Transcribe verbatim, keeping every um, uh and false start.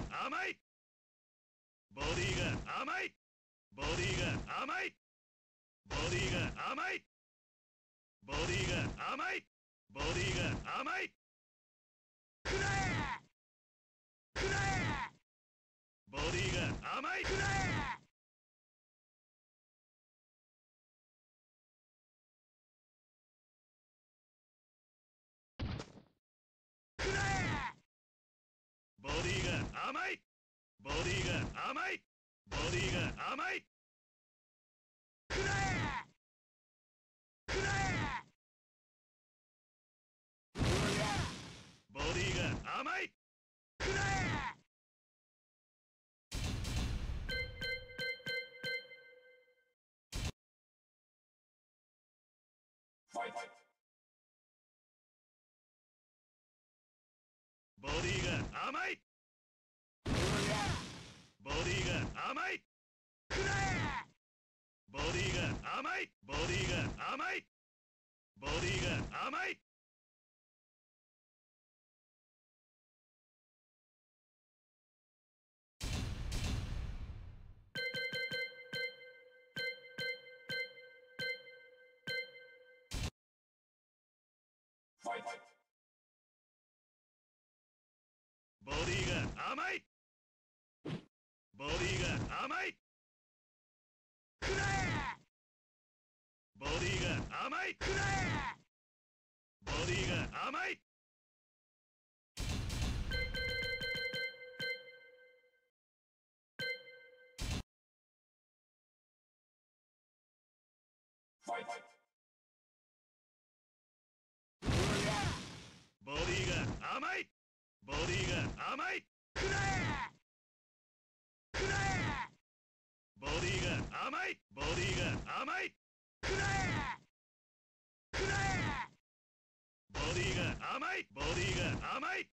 が甘い。ボディが甘い。ボディが甘い。ボディが甘い。ボディが甘い。ボディが甘い。くらえくらえ。ボディが甘い。くらえ。くらえ。ボディが甘い。ボディが甘い。ボディが甘い。くらえくらえ。ボディが甘い。くらえ。ボディが甘い。ボディが甘い。くらえ。ボディが甘い。ボディが甘い。ボディが甘い。ボディが甘い。ボディが甘い。くらえ。ボディが甘い。くらえ。ボディが甘い。ボディが甘い。ボディが甘い。くらえくらえ。ボディが甘い。ボディが甘い。くらえくらえ。ボディが甘い。ボディが甘い。